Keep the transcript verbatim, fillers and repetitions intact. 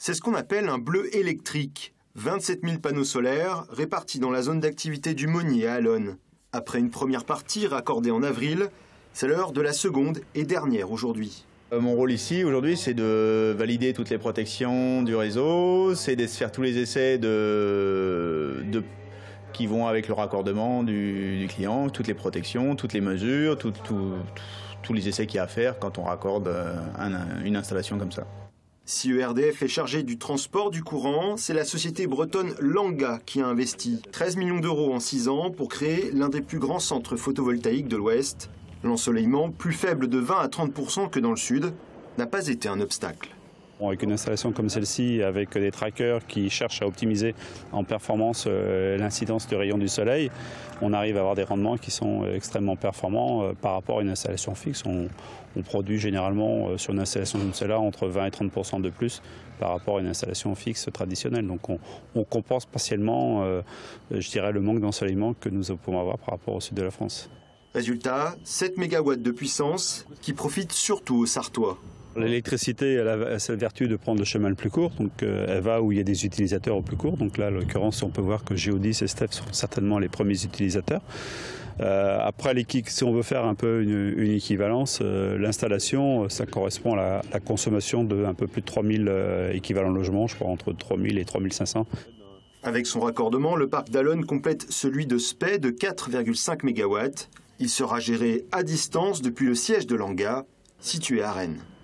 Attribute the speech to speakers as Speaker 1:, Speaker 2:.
Speaker 1: C'est ce qu'on appelle un bleu électrique. vingt-sept mille panneaux solaires répartis dans la zone d'activité du Monnier à Allonnes. Après une première partie raccordée en avril, c'est l'heure de la seconde et dernière aujourd'hui.
Speaker 2: Mon rôle ici aujourd'hui, c'est de valider toutes les protections du réseau, c'est de faire tous les essais de, de, qui vont avec le raccordement du, du client, toutes les protections, toutes les mesures, tout, tout, tous les essais qu'il y a à faire quand on raccorde un, une installation comme ça.
Speaker 1: Si E R D F est chargé du transport du courant, c'est la société bretonne Langa qui a investi treize millions d'euros en six ans pour créer l'un des plus grands centres photovoltaïques de l'Ouest. L'ensoleillement, plus faible de vingt à trente pour cent que dans le sud, n'a pas été un obstacle.
Speaker 3: Avec une installation comme celle-ci, avec des trackers qui cherchent à optimiser en performance euh, l'incidence de rayons du soleil, on arrive à avoir des rendements qui sont extrêmement performants euh, par rapport à une installation fixe. On, on produit généralement euh, sur une installation comme celle-là entre vingt et trente pour cent de plus par rapport à une installation fixe traditionnelle. Donc on, on compense partiellement, euh, je dirais, le manque d'ensoleillement que nous pouvons avoir par rapport au sud de la France.
Speaker 1: Résultat, sept mégawatts de puissance qui profitent surtout aux Sartois.
Speaker 3: L'électricité, elle a cette vertu de prendre le chemin le plus court, donc euh, elle va où il y a des utilisateurs au plus court. Donc là, en l'occurrence, on peut voir que Geodis et Steph sont certainement les premiers utilisateurs. Euh, après, si on veut faire un peu une, une équivalence, euh, l'installation, ça correspond à la, la consommation de un peu plus de trois mille euh, équivalents logements, je crois entre trois mille et trois mille cinq cents.
Speaker 1: Avec son raccordement, le parc d'Allonnes complète celui de Spey de quatre virgule cinq mégawatts. Il sera géré à distance depuis le siège de Langa, situé à Rennes.